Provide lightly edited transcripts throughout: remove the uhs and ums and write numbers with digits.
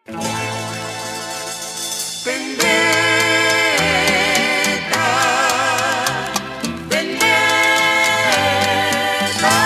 Vendetta, vendetta.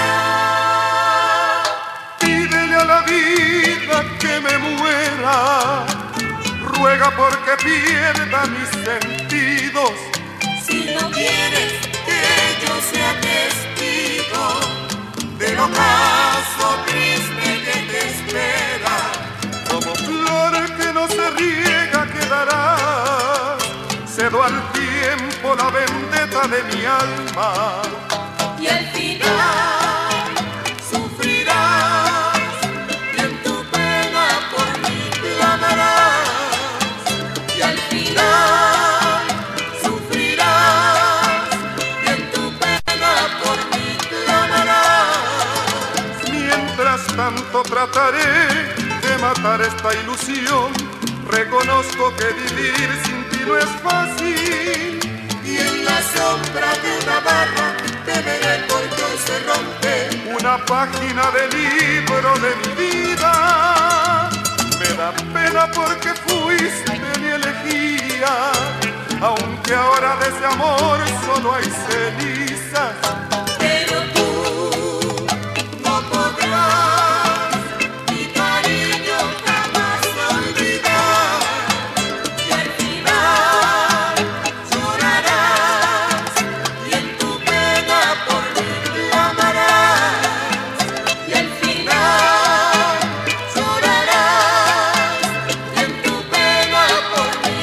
Pídele a la vida que me muera, ruega porque pierda mis sentidos. Si no quieres que yo sea testigo del ocaso triste que te espera, como flor que no se riega quedarás, cedo al tiempo la vendetta de mi alma. y al final sufrirás y en tu pena por mí clamarás, y al final sufrirás y en tu pena por mí clamarás. Mientras tanto trataré de matar esta ilusión, reconozco que vivir sin ti no es fácil. Y en la sombra de una barra te veré porque hoy se rompe Una página del libro de mi vida. Me da pena porque fuiste mi elegía, aunque ahora de ese amor solo hay cenizas. pero tú no podrás mi cariño jamás olvidar, y al final llorarás y en tu pena por mí clamarás, y al final llorarás y en tu pena por mí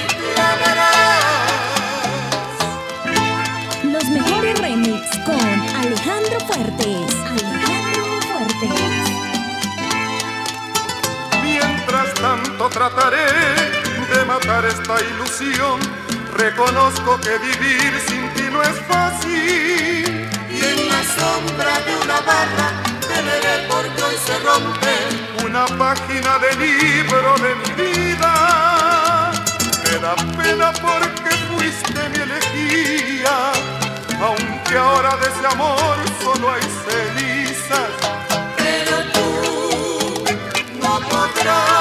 clamarás. Los mejores remix con Alejandro Fuertes. Alejandro Fuertes. Mientras tanto trataré de matar esta ilusión, reconozco que vivir sin ti no es fácil. Y en la sombra de una barra te veré porque hoy se rompe Una página del libro de mi vida. Me da pena porque fuiste mi elegía, aunque ahora de ese amor solo hay cenizas. pero tú no podrás